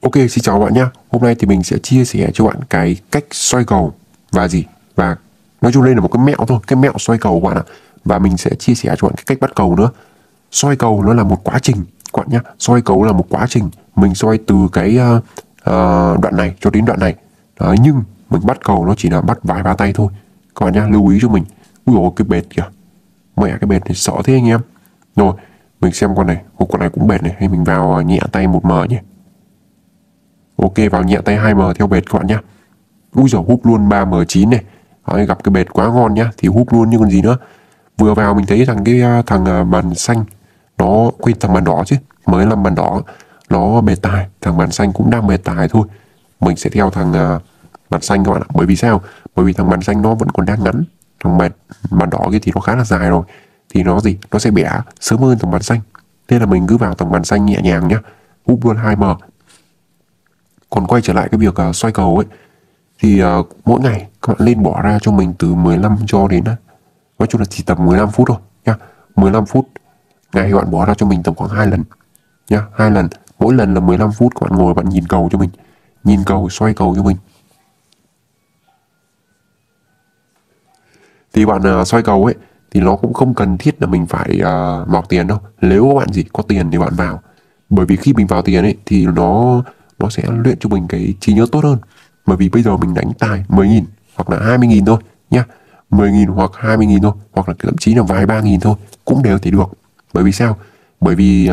Ok, xin chào bạn nhé. Hôm nay thì mình sẽ chia sẻ cho bạn cái cách xoay cầu và và nói chung đây là một cái mẹo thôi, cái mẹo xoay cầu bạn ạ. Và mình sẽ chia sẻ cho bạn cái cách bắt cầu nữa. Xoay cầu nó là một quá trình các bạn nhé. Xoay cầu là một quá trình. Mình xoay từ cái đoạn này cho đến đoạn này. Đấy, nhưng mình bắt cầu nó chỉ là bắt vài ba tay thôi. Các bạn nhé, lưu ý cho mình. Ui dồi, cái bệt kìa. Mẹ cái bệt này sợ thế anh em. Rồi, mình xem con này. Con này cũng bệt này. Hay mình vào nhẹ tay 1M nhé. Ok, vào nhẹ tay 2M theo bệt các bạn nhé. Úi giời, húp luôn 3M9 này. Đấy, gặp cái bệt quá ngon nhá thì húp luôn như còn gì nữa. Vừa vào mình thấy thằng bàn xanh nó quên thằng bàn đỏ chứ, mới làm bàn đỏ nó bệt tài, thằng bàn xanh cũng đang bệt tài thôi. Mình sẽ theo thằng bàn xanh các bạn ạ. Bởi vì sao? Bởi vì thằng bàn xanh nó vẫn còn đang ngắn, thằng bàn đỏ kia thì nó khá là dài rồi, thì nó sẽ bẻ sớm hơn thằng bàn xanh. Thế là mình cứ vào thằng bàn xanh nhẹ nhàng nhá, húp luôn 2M. Còn quay trở lại cái việc xoay cầu ấy thì mỗi ngày các bạn lên bỏ ra cho mình từ 15 cho đến nói chung là chỉ tầm 15 phút thôi nhá. 15 phút ngày các bạn bỏ ra cho mình tầm khoảng 2 lần nhá, 2 lần, mỗi lần là 15 phút các bạn ngồi bạn nhìn cầu cho mình, nhìn cầu xoay cầu cho mình. Thì bạn xoay cầu ấy thì nó cũng không cần thiết là mình phải mọc tiền đâu. Nếu các bạn có tiền thì bạn vào, bởi vì khi mình vào tiền ấy thì nó sẽ luyện cho mình cái trí nhớ tốt hơn. Bởi vì bây giờ mình đánh tài 10.000 hoặc là 20.000 thôi nhá, 10.000 hoặc 20.000 thôi, hoặc là thậm chí là vài 3.000 thôi cũng đều thể được. Bởi vì sao? Bởi vì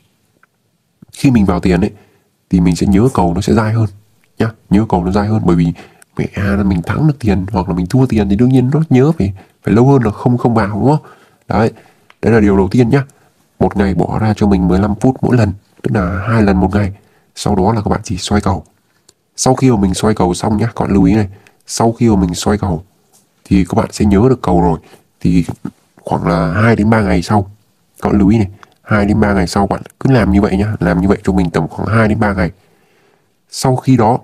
khi mình vào tiền ấy thì mình sẽ nhớ cầu nó sẽ dai hơn nhá, nhớ cầu nó dai hơn. Bởi vì mẹ là mình thắng được tiền hoặc là mình thua tiền thì đương nhiên nó nhớ phải lâu hơn là không vào, đúng không? Đấy là điều đầu tiên nhá. Một ngày bỏ ra cho mình 15 phút mỗi lần, tức là 2 lần một ngày. Sau đó là các bạn chỉ xoay cầu. Sau khi mà mình xoay cầu xong nhá, các bạn lưu ý này, sau khi mà mình xoay cầu thì các bạn sẽ nhớ được cầu rồi, thì khoảng là 2 đến 3 ngày sau, các bạn lưu ý này, 2 đến 3 ngày sau bạn cứ làm như vậy nhá, làm như vậy cho mình tầm khoảng 2 đến 3 ngày. Sau khi đó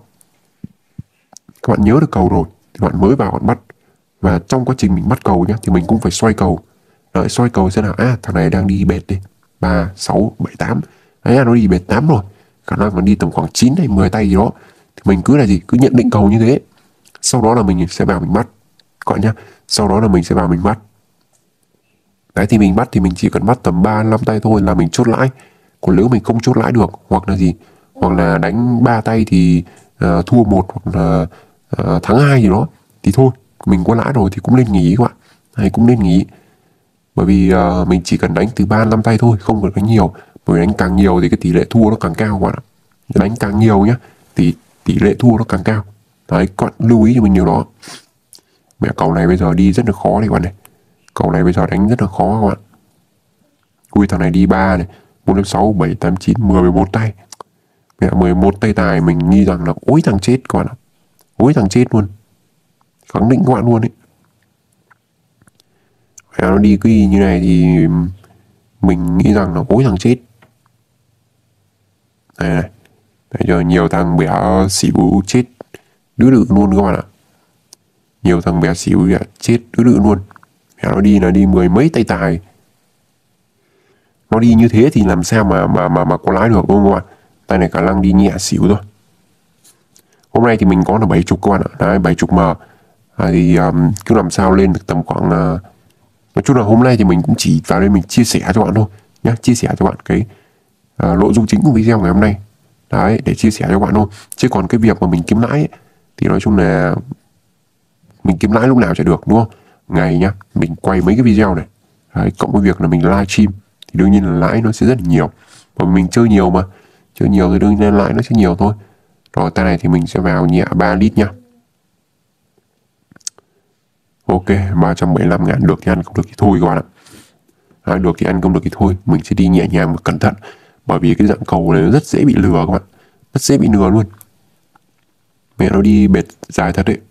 các bạn nhớ được cầu rồi thì bạn mới vào bạn bắt. Và trong quá trình mình bắt cầu nhá thì mình cũng phải xoay cầu. Đấy, xoay cầu xem nào, thằng này đang đi bệt đi 3, 6, 7, 8. Đấy, nó đi bệt 8 rồi, khả năng còn đi tầm khoảng 9 hay 10 tay gì đó. Thì mình cứ cứ nhận định cầu như thế. Sau đó là mình sẽ vào mình bắt các bạn nhá. Sau đó là mình sẽ vào mình bắt. Đấy, thì mình bắt thì mình chỉ cần bắt tầm 3-5 tay thôi là mình chốt lãi. Còn nếu mình không chốt lãi được, hoặc là hoặc là đánh 3 tay thì thua 1 hoặc là thắng 2 gì đó thì thôi, mình có lãi rồi thì cũng nên nghỉ các bạn. Đấy, cũng nên nghỉ. Bởi vì mình chỉ cần đánh từ 3-5 tay thôi, không cần đánh nhiều. Bởi đánh càng nhiều thì cái tỷ lệ thua nó càng cao các bạn ạ. Đánh càng nhiều nhá thì tỷ lệ thua nó càng cao. Đấy, các bạn lưu ý cho mình điều đó. Mẹ cầu này bây giờ đi rất là khó này các bạn này. Cầu này bây giờ đánh rất là khó các bạn. Ui, thằng này đi 3 này, 4, 5, 6, 7, 8, 9, 10, 11 tay. Mẹ 11 tay tài mình nghĩ rằng là ối thằng chết các bạn ạ. Ối thằng chết luôn. Khẳng định các bạn luôn ấy. Mẹ nó đi cái như này thì mình nghĩ rằng là ối thằng chết. Đây này. Bây giờ nhiều thằng bé xỉu chết đứ đự luôn các bạn ạ. Nhiều thằng bé xỉu chết đứ đự luôn. Mẹ nó đi là đi 10 mấy tay tài. Nó đi như thế thì làm sao mà có lãi được, đúng không các bạn? Tay này khả năng đi nhẹ xỉu thôi. Hôm nay thì mình có là 70 các bạn ạ. Đấy, 70M. Thì cứ làm sao lên được tầm khoảng nói chung là hôm nay thì mình cũng chỉ vào đây mình chia sẻ cho bạn thôi nhá, chia sẻ cho bạn cái nội dung chính của video ngày hôm nay. Đấy, để chia sẻ cho bạn thôi. Chứ còn cái việc mà mình kiếm lãi ấy, thì nói chung là mình kiếm lãi lúc nào chả được, đúng không? Ngày nhá, mình quay mấy cái video này. Đấy, cộng với việc là mình live stream thì đương nhiên là lãi nó sẽ rất là nhiều. Bởi vì mình chơi nhiều mà. Chơi nhiều thì đương nhiên lãi nó sẽ nhiều thôi. Rồi tay này thì mình sẽ vào nhẹ 3 lít nhá. Ok, 375.000 được thì ăn, không được thì thôi các bạn ạ. Được thì ăn, không được thì thôi. Mình sẽ đi nhẹ nhàng và cẩn thận. Bởi vì cái dạng cầu này nó rất dễ bị lừa các bạn. Rất dễ bị lừa luôn. Mẹ nó đi bệt dài thật đấy.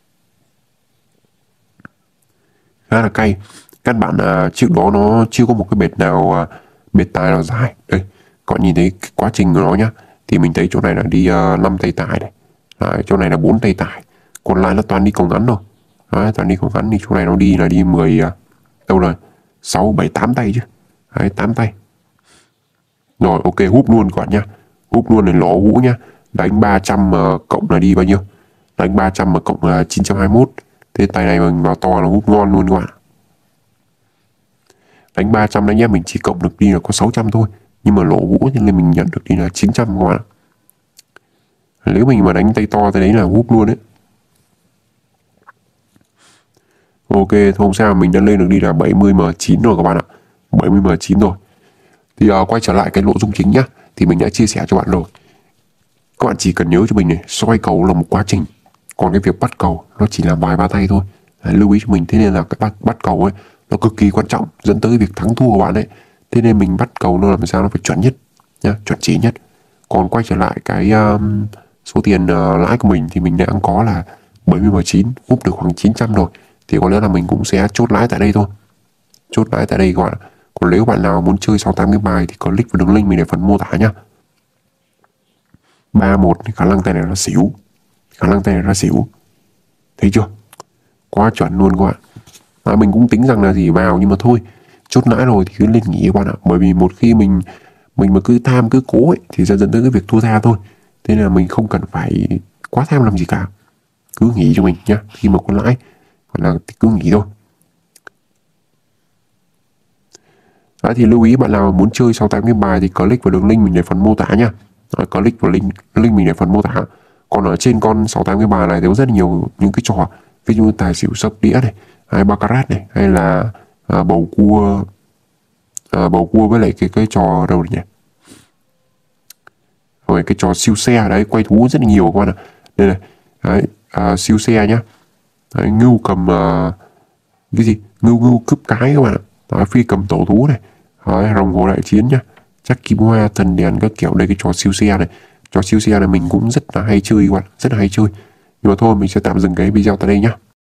Khá là cay. Các bạn trước đó nó chưa có một cái bệt nào bệt tài nào dài. Đây, các bạn nhìn thấy cái quá trình của nó nhá. Thì mình thấy chỗ này là đi 5 tay tài này. Đấy, chỗ này là 4 tay tài. Còn lại nó toàn đi cầu ngắn thôi. Đấy, toàn đi cầu ngắn thì chỗ này nó đi là đi 10 đâu rồi 6, 7, 8 tay chứ. Đấy, 8 tay. Rồi ok, húp luôn các bạn nhá. Húp luôn này lỗ hũ nhá. Đánh 300 mà cộng là đi bao nhiêu? Đánh 300 mà cộng là 921. Thế tay này mình vào to là hút ngon luôn các bạn. Đánh 300 đấy nhé, mình chỉ cộng được đi là có 600 thôi. Nhưng mà lỗ hũ thì nên mình nhận được đi là 900 các bạn. Nếu mình mà đánh tay to tay đấy là hút luôn đấy. Ok, không sao, mình đã lên được đi là 70M9 rồi các bạn ạ. 70M9 rồi. Thì quay trở lại cái nội dung chính nhá. Thì mình đã chia sẻ cho bạn rồi. Các bạn chỉ cần nhớ cho mình này, soi cầu là một quá trình. Còn cái việc bắt cầu nó chỉ là vài ba tay thôi. Đấy, lưu ý cho mình. Thế nên là cái bắt cầu ấy nó cực kỳ quan trọng, dẫn tới việc thắng thua của bạn ấy. Thế nên mình bắt cầu nó làm sao nó phải chuẩn nhất nhá, chuẩn chỉ nhất. Còn quay trở lại cái số tiền lãi của mình thì mình đang có là 70M9, úp được khoảng 900 rồi. Thì có lẽ là mình cũng sẽ chốt lãi tại đây thôi. Chốt lãi tại đây các bạn. Còn nếu bạn nào muốn chơi 68 cái bài thì click vào đường link mình để phần mô tả nhá. 3-1 khả năng tay này nó xỉu. Khả năng tay này nó xỉu. Thấy chưa? Quá chuẩn luôn các bạn. Mình cũng tính rằng là gì vào nhưng mà thôi. Chốt lãi rồi thì cứ lên nghỉ các bạn ạ. Bởi vì một khi mình mà cứ tham cứ cố ấy thì sẽ dẫn tới cái việc thua tha thôi. Thế nên là mình không cần phải quá tham làm gì cả. Cứ nghỉ cho mình nhá. Khi mà có lãi hoặc là cứ nghỉ thôi. Đấy, thì lưu ý bạn nào muốn chơi 68 cái bài thì click vào đường link mình để phần mô tả nhá. Rồi, click vào link mình để phần mô tả. Còn ở trên con 68 cái bài này thì có rất nhiều những cái trò, ví dụ như tài xỉu sấp đĩa này, hay baccarat này, hay là bầu cua với lại cái trò đâu nhỉ? Rồi cái trò siêu xe đấy, quay thú rất là nhiều các bạn ạ. Đây này, đấy, siêu xe nhá. Đấy, ngưu cầm cái gì? Ngưu cướp cái các bạn ạ. Đấy, phi cầm tổ thú này. Đấy, rồng hồ đại chiến nhá. Chắc kim hoa thần đèn các kiểu. Đây cái trò siêu xe này. Trò siêu xe này mình cũng rất là hay chơi các bạn, rất là hay chơi. Nhưng mà thôi mình sẽ tạm dừng cái video tại đây nhá.